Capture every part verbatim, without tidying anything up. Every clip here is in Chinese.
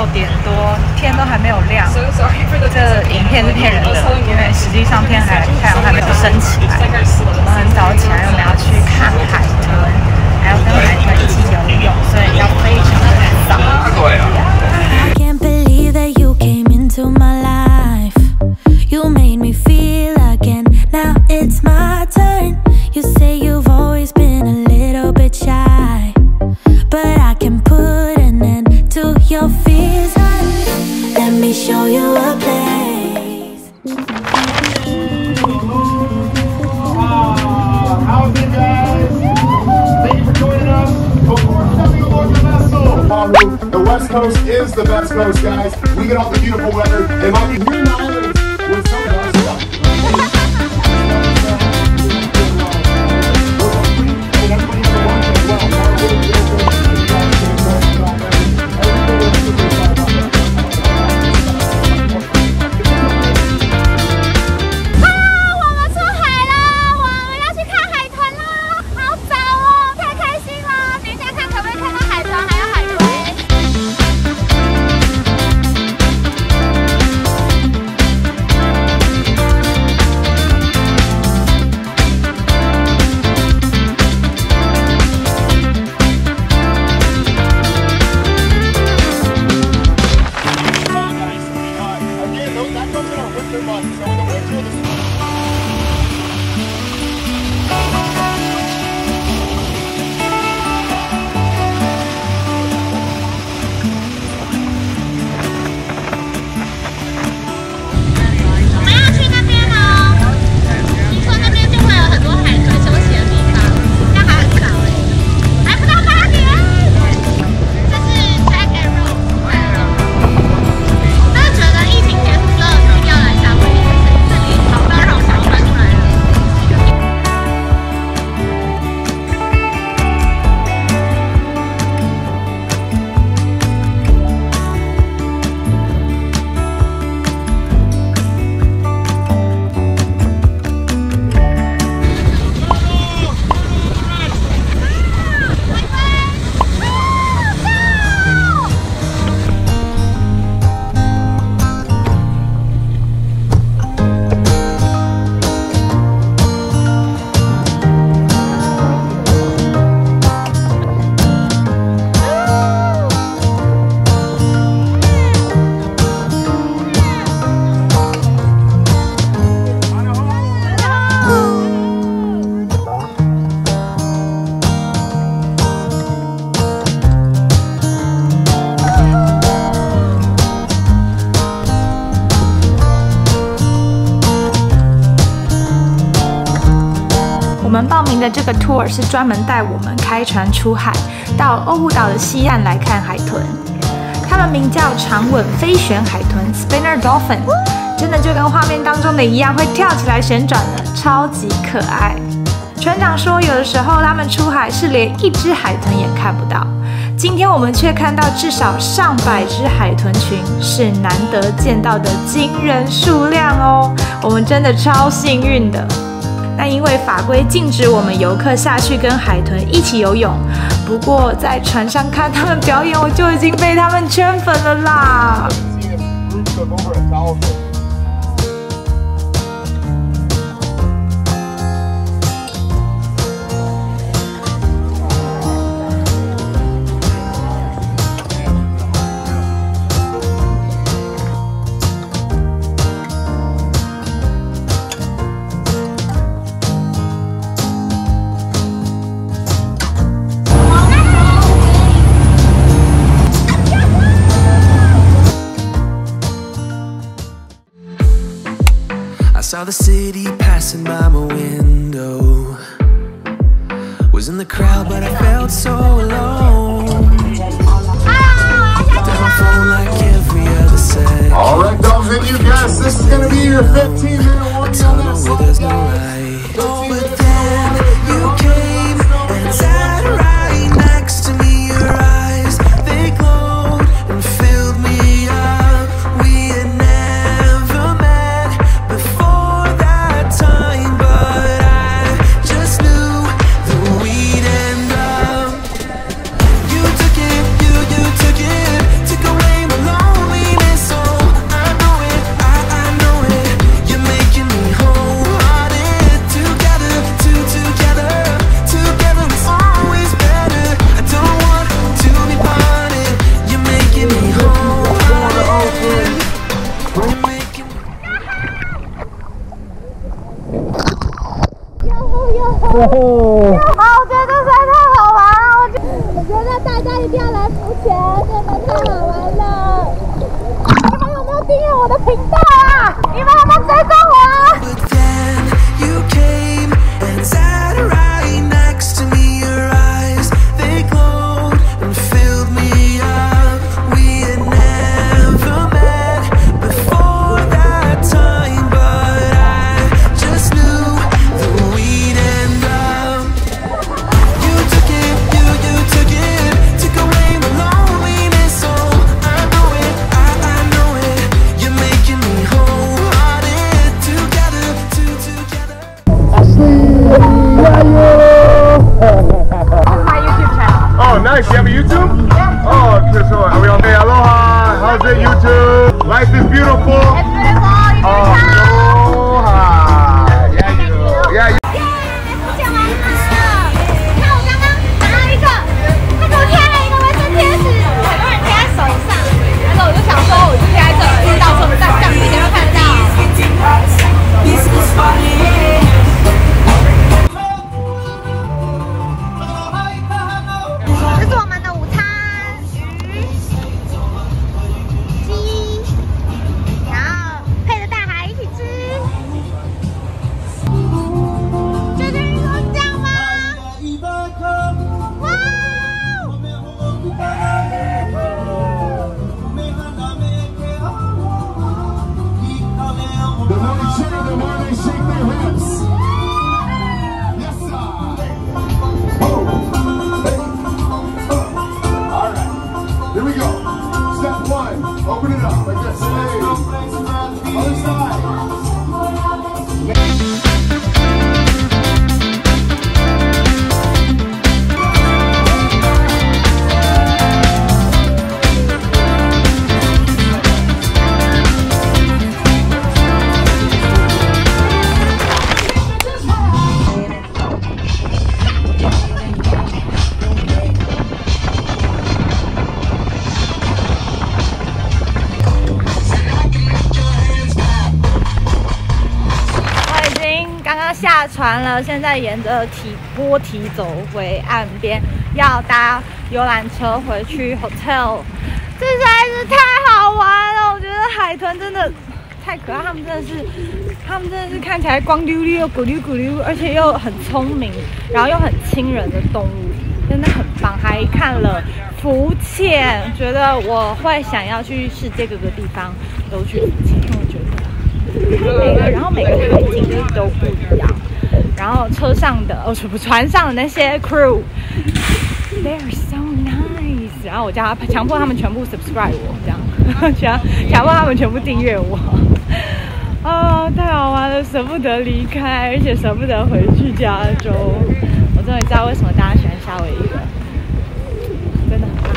六点多，天都还没有亮。这影片是骗人的，因为实际上天还太阳还没有升起来。我们很早起来，我们要去看海豚，还要跟海豚一起游泳，所以要非常的早。 I can't believe that you came into my life. You made me feel again. Now it's my turn. You say you've always been a little bit shy, but I can put an end to your fears. Let me show you a place. How's it, guys? Thank you for joining us. Before stepping aboard the vessel, the West Coast is the best coast, guys. We get all the beautiful weather. It might be Green Islands with some of our stuff. 我们报名的这个 tour 是专门带我们开船出海，到欧胡岛的西岸来看海豚。它们名叫长吻飞旋海豚 （Spinner Dolphin）， 真的就跟画面当中的一样，会跳起来旋转的，超级可爱。船长说，有的时候他们出海是连一只海豚也看不到，今天我们却看到至少上百只海豚群，是难得见到的惊人数量哦！我们真的超幸运的。那因为法规禁止我们游客下去跟海豚一起游泳，不过在船上看他们表演，我就已经被他们圈粉了啦。 I saw the city passing by my window. Was in the crowd, but I felt so alone. Down my phone like every other second. All right, Dolphin, you guys, this is gonna be your fifteen minute one. Tunnel where there's no light. But then you came and sat right next to me. Your eyes, they glowed and filled me up. We had never met before that time, but I just knew that we'd end up. You took it, you, you took it, took away my love. 定要来浮潜，真的太好玩了！你们有没有订阅我的频道啊？你们有没有追踪我？ But then you came and sat right next to me. Your eyes, they glowed and filled me up. We had never met before that time, but I just knew that we'd end up. You took it, you, you took it, took away my loneliness. Oh, I know it, I, I know it. You're making me wholehearted. Together, two together. My YouTube channel. Oh, nice. You have a YouTube? Yeah. Oh, okay, so are we on? Hey, aloha. How's it, YouTube? Life is beautiful. It's beautiful. You Oh, aloha. Yeah, you. Yeah, you. 浮潜完了，你看我刚刚拿到一个，他给我贴了一个卫生贴纸，很多人贴在手上，然后我就想说，我就贴在这里，到时候在相机前面看得到。这是我们的午餐，鱼、鸡，然后配着大海一起吃。这就是这样吗？哇哦！ The more they cheer, the more they shake their hips. Yes, sir. Oh, hey, uh. All right, here we go. Step one, open it up like this. Hey, other side. 下船了，现在沿着堤波堤走回岸边，要搭游览车回去 hotel。这实在是太好玩了！我觉得海豚真的太可爱，他们真的是，他们真的是看起来光溜溜、咕溜咕溜，而且又很聪明，然后又很亲人的动物，真的很棒。还看了浮潜，觉得我会想要去世界各个地方都去浮潜，因为我觉得。 每个，然后每个海景都不一样。然后车上的，哦，不，船上的那些 crew，they are so nice。然后我叫他强迫他们全部 subscribe 我，这样，强强迫他们全部订阅我。啊、哦，太好玩了，舍不得离开，而且舍不得回去加州。我终于知道为什么大家喜欢夏威夷了，真的很棒。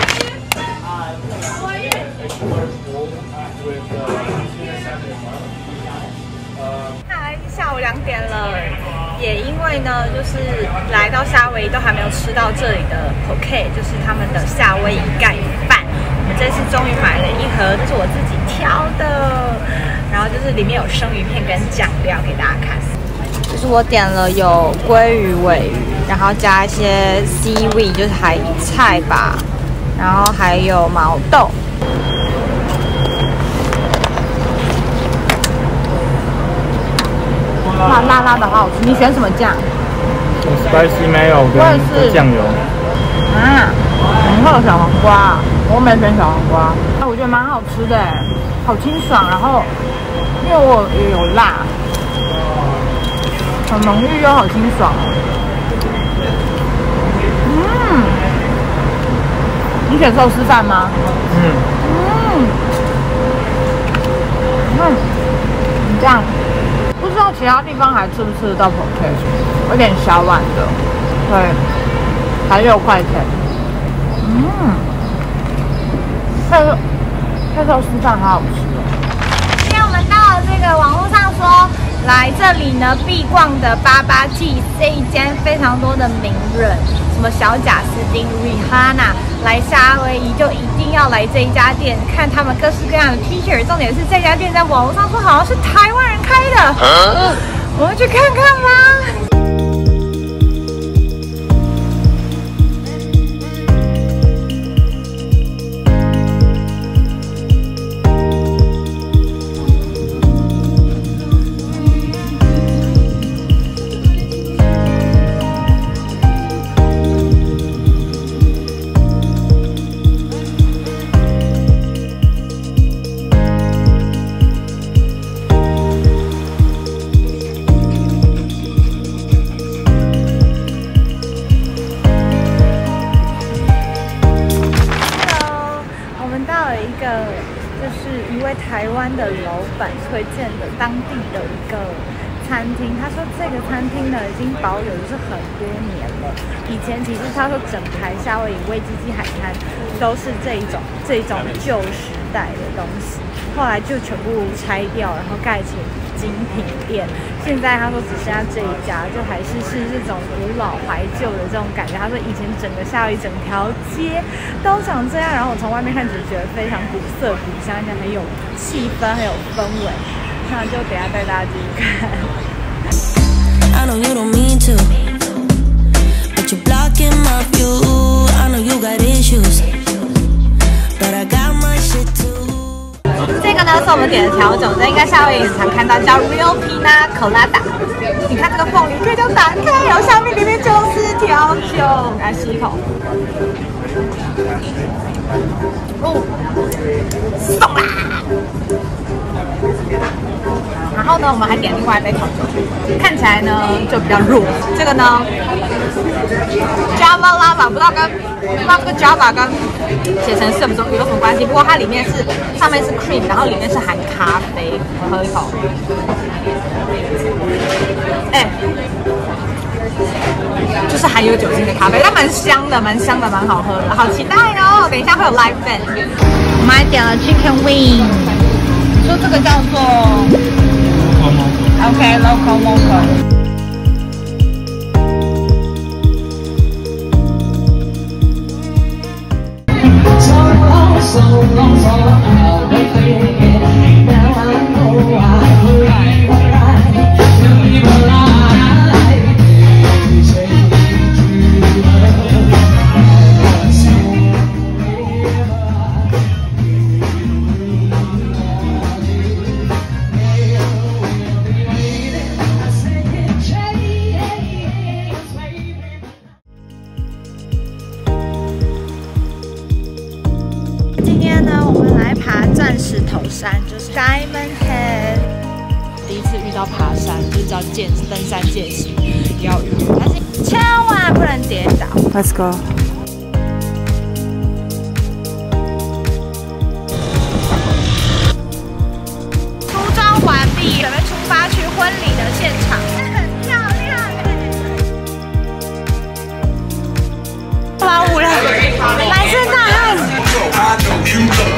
嗨，下午两点了，也因为呢，就是来到夏威夷都还没有吃到这里的 poke， 就是他们的夏威夷盖饭。我们这次终于买了一盒，这是我自己挑的，然后就是里面有生鱼片跟酱料给大家看。就是我点了有鲑鱼、尾鱼，然后加一些 seaweed， 就是海菜吧，然后还有毛豆。 辣辣辣的，好好吃。你选什么酱？ 我 spicy mayo 跟酱油。 啊，你会有小黄瓜，我没选小黄瓜。哎，我觉得蛮好吃的，好清爽。然后，因为我也有辣，很浓郁又好清爽。嗯，你选寿司饭吗？ 嗯。 嗯。嗯，你这样。 不知道其他地方还吃不吃得到 poke， 有点小碗的，对，才六块钱。嗯，配配寿司饭好好吃哦。今天我们到了这个网络上说来这里呢必逛的八八记这一间非常多的名人，什么小贾斯汀、Rihanna 来夏威夷就一定要来这一家店，看他们各式各样的 T 恤。重点是这家店在网络上说好像是台湾人开的，嗯、我们去看看吧。 位台湾的老板推荐的当地的一个餐厅，他说这个餐厅呢已经保有就是很多年了。以前其实他说整排夏威夷威基基海滩都是这一种这种旧时代的东西，后来就全部拆掉，然后盖成精品店。现在他说只剩下这一家，就还是是这种古老怀旧的这种感觉。他说以前整个夏威夷整条街都长这样，然后我从外面看只觉得非常古色古香，而且很有气氛，很有氛围。那就等一下带大家继续看。 I know you don't mean to, but you're blocking my view. I know you got issues, but I got my shit too. 这个呢是我们点的调酒，这应该夏威夷很常看到，叫 Real Pina Colada。你看这个凤梨可以这样打开，然后下面里面就是调酒。来吸一口。哦，送啦！然后呢，我们还点另外一杯调酒，看起来呢就比较弱。这个呢 ，Java Lava 不知道跟不知道这个 Java 跟写成是有什么有什么关系？不过它里面是上面是 cream， 然后里面是含咖啡。我喝一口，哎、欸，就是含有酒精的咖啡，但蛮香的，蛮香的，蛮好喝的，好期待哦！等一下会有 live band。我们还点了 chicken wing， 说这个叫做 OK local local。今天呢，我们来爬钻石头山，就是 Diamond Head。第一次遇到爬山，就叫见登山见习，要遇，但是千万不能跌倒。Let's go。梳妆完毕，准备出发去婚礼的现场。很漂亮哎！好无聊，满身大汗。